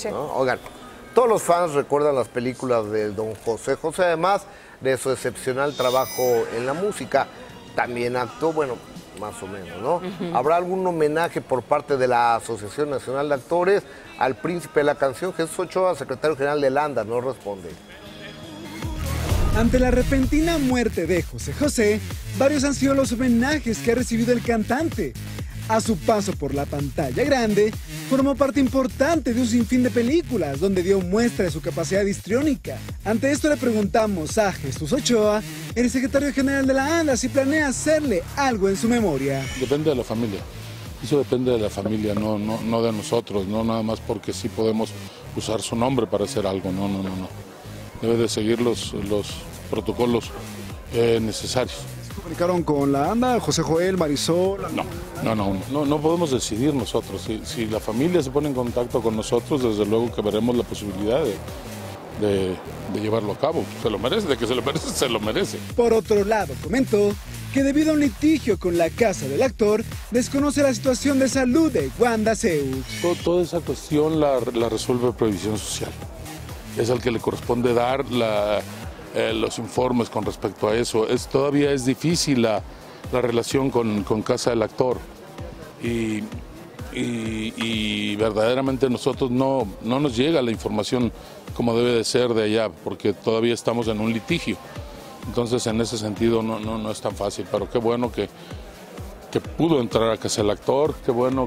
Sí. ¿no? Oigan, todos los fans recuerdan las películas de don José José, además de su excepcional trabajo en la música. También actuó, bueno, más o menos, ¿no? ¿Habrá algún homenaje por parte de la Asociación Nacional de Actores al príncipe de la canción? Jesús Ochoa, secretario general de LANDA, no responde. Ante la repentina muerte de José José, varios han sido los homenajes que ha recibido el cantante. A su paso por la pantalla grande, formó parte importante de un sinfín de películas donde dio muestra de su capacidad histriónica. Ante esto le preguntamos a Jesús Ochoa, el secretario general de la ANDA, si planea hacerle algo en su memoria. Depende de la familia. Eso depende de la familia, no de nosotros, no nada más porque sí podemos usar su nombre para hacer algo, no. Debe de seguir los protocolos necesarios. ¿Se comunicaron con la ANDA, José Joel, Marisol? No podemos decidir nosotros. Si la familia se pone en contacto con nosotros, desde luego que veremos la posibilidad de llevarlo a cabo. Se lo merece, de que se lo merece, se lo merece. Por otro lado, comentó que debido a un litigio con la casa del actor, desconoce la situación de salud de Wanda Seux. Toda esa cuestión la resuelve Previsión Social. Es al que le corresponde dar los informes con respecto a eso. Todavía es difícil la relación con casa del actor y verdaderamente nosotros no nos llega la información como debe de ser de allá, porque todavía estamos en un litigio. Entonces en ese sentido no es tan fácil, pero qué bueno que pudo entrar a casa del actor, qué bueno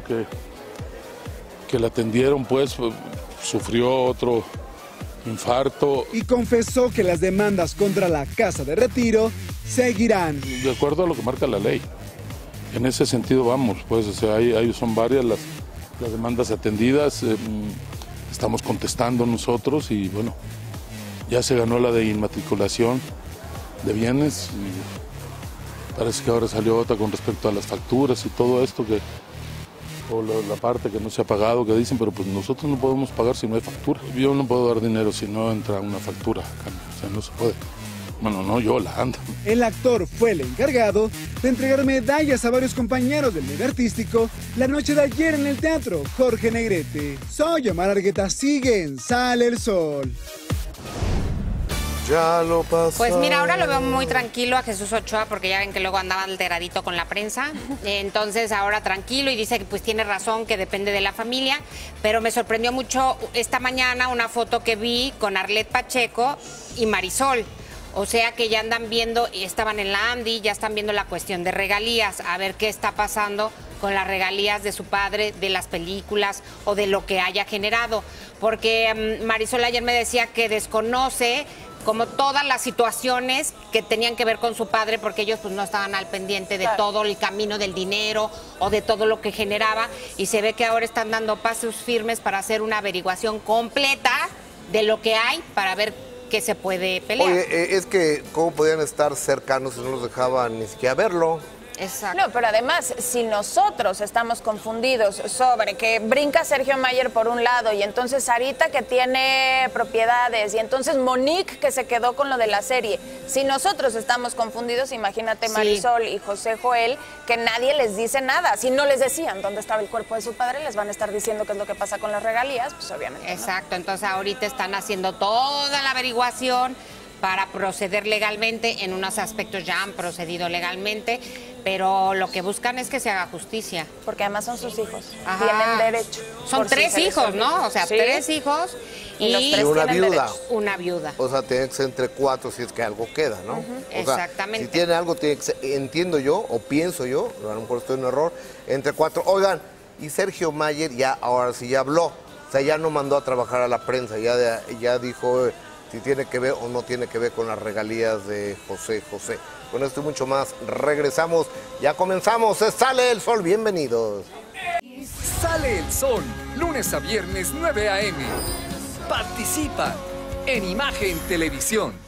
que le atendieron, pues sufrió otro infarto. Y confesó que las demandas contra la Casa de Retiro seguirán. De acuerdo a lo que marca la ley. En ese sentido vamos, pues, o sea, ahí son varias las demandas atendidas. Estamos contestando nosotros y bueno, ya se ganó la de inmatriculación de bienes. Y parece que ahora salió otra con respecto a las facturas y todo esto o la parte que no se ha pagado, que dicen, pero pues nosotros no podemos pagar si no hay factura. Yo no puedo dar dinero si no entra una factura, o sea, no se puede. Bueno, no yo, la ANDA. El actor fue el encargado de entregar medallas a varios compañeros del medio artístico la noche de ayer en el teatro Jorge Negrete. Soy Omar Argueta, sigue en Sale el Sol. Ya lo pasó. Pues mira, ahora lo veo muy tranquilo a Jesús Ochoa, porque ya ven que luego andaba alteradito con la prensa. Entonces ahora tranquilo y dice que pues tiene razón, que depende de la familia. Pero me sorprendió mucho esta mañana una foto que vi con Arlet Pacheco y Marisol. O sea que ya andan viendo, y estaban en la Andy, ya están viendo la cuestión de regalías, a ver qué está pasando con las regalías de su padre, de las películas o de lo que haya generado. Porque Marisol ayer me decía que desconoce como todas las situaciones que tenían que ver con su padre, porque ellos pues no estaban al pendiente de todo el camino del dinero o de todo lo que generaba, y se ve que ahora están dando pasos firmes para hacer una averiguación completa de lo que hay para ver qué se puede pelear. Oye, es que cómo podían estar cercanos si no los dejaban ni siquiera verlo. Exacto. No, pero además, si nosotros estamos confundidos sobre que brinca Sergio Mayer por un lado y entonces Sarita que tiene propiedades y entonces Monique que se quedó con lo de la serie, si nosotros estamos confundidos, imagínate Marisol y José Joel, que nadie les dice nada. Si no les decían dónde estaba el cuerpo de su padre, les van a estar diciendo qué es lo que pasa con las regalías, pues obviamente. Exacto, ¿no? Entonces ahorita están haciendo toda la averiguación para proceder legalmente. En unos aspectos ya han procedido legalmente, pero lo que buscan es que se haga justicia. Porque además son sus hijos. Ajá. Tienen derecho. Son 3 hijos, ¿no? O sea, 3 hijos y los 3 una tienen viuda. derecho. una viuda. O sea, tiene que ser entre 4 si es que algo queda, ¿no? O sea, Exactamente. si tiene algo, tiene que ser, entiendo yo, o pienso yo, a lo mejor estoy en un error, entre 4. Oigan, y Sergio Mayer ya, ahora sí ya habló. O sea, ya no mandó a trabajar a la prensa, ya dijo si tiene que ver o no tiene que ver con las regalías de José José. Con esto y mucho más, regresamos, ya comenzamos, Sale el Sol, bienvenidos. Sale el Sol, lunes a viernes 9 a.m. Participa en Imagen Televisión.